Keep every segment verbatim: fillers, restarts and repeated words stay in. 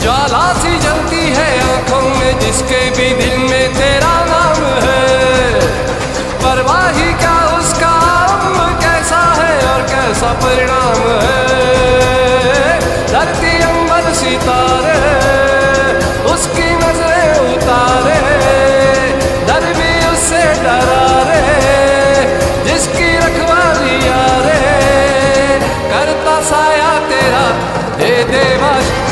ज्वाला सी जलती है आंखों में जिसके भी दिल में तेरा नाम है। परवाही क्या उसका अम्र कैसा है और कैसा परिणाम है। धरती अंबर सितारे उसकी नजरें उतारे, डर भी उससे डरा रे जिसकी रखवाली यारे। करता साया तेरा हे देवा,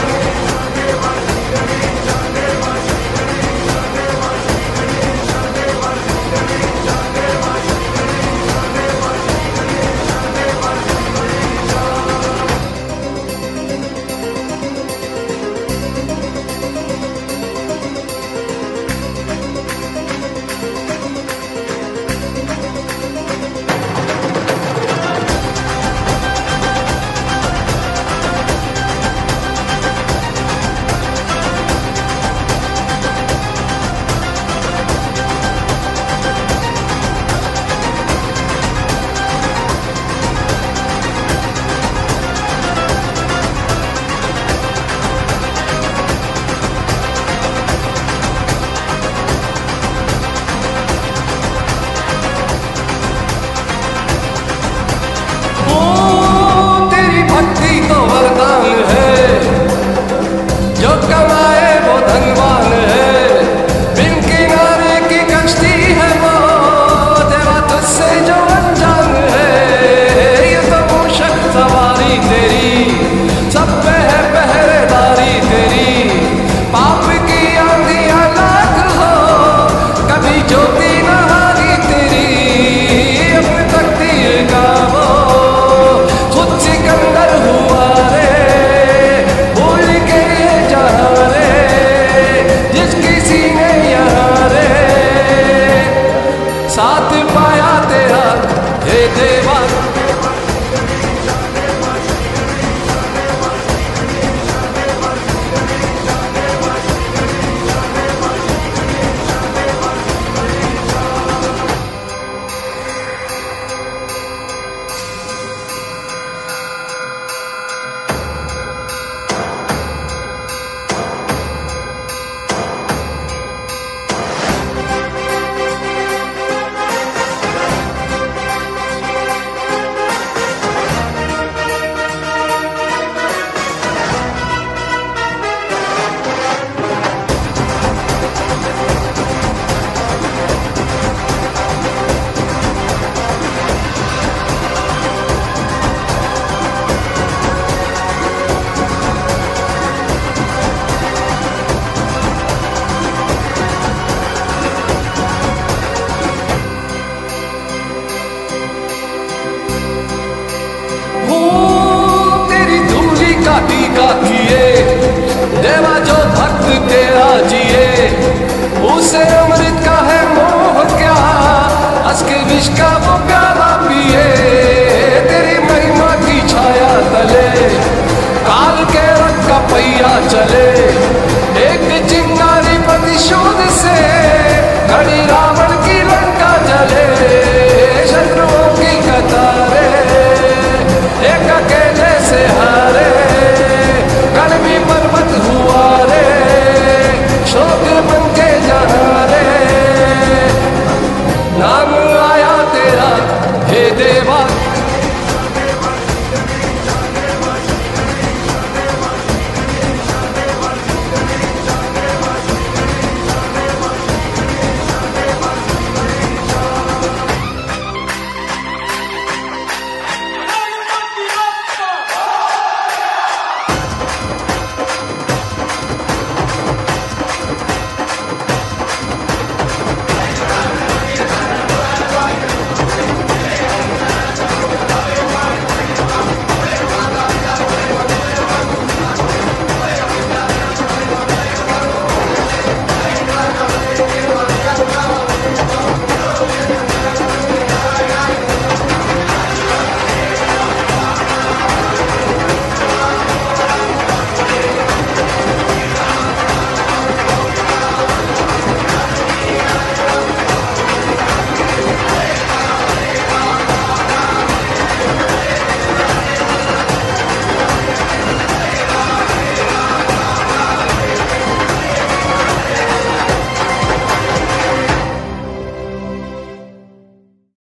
साथ पाया तेरा हे देवा। टीका किए देवा जो भक्त तेरा जिए, उसे अमृत का है मोह क्या, हंस के विष का वो प्याला पिए। तेरी महिमा की छाया तले काल के रथ का पहिया चले,